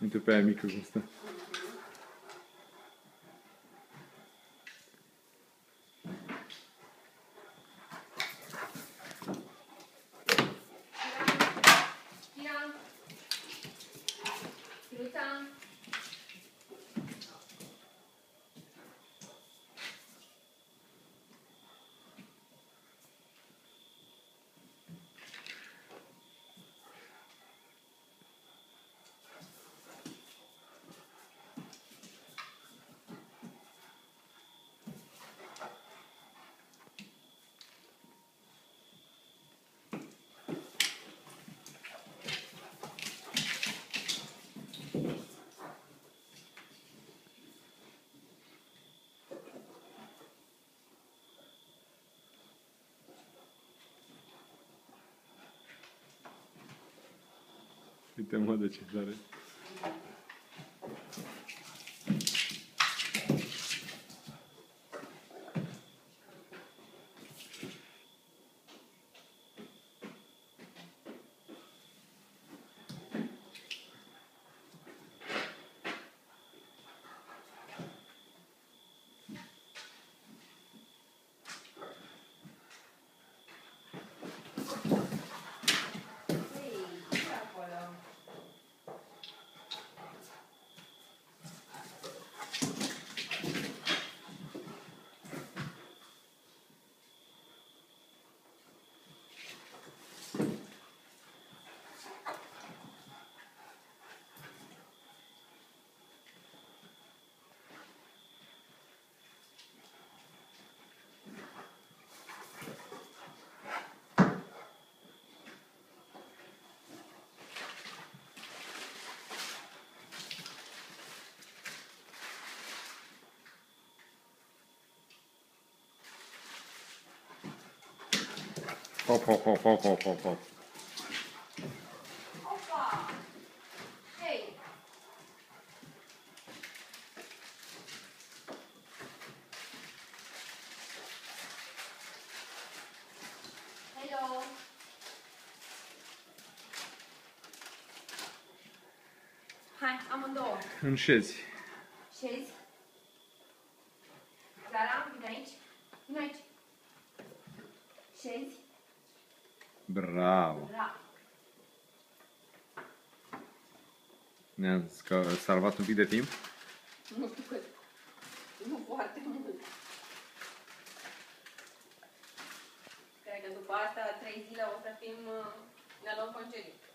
Uite pe aia mică cum stă. Uite mă de ce tare. Hop, hop, hop, hop, hop, hop, hop. Opa! Hei! Hello! Hai, amândouă. Înșezi. Șezi? Zara, vine aici. Vine aici. Șezi? Bravo. Bravo. Ne-am salvat un pic de timp. Nu știu cât. Nu foarte mult. Cred că după asta 3 zile o să fim, ne luăm concediu.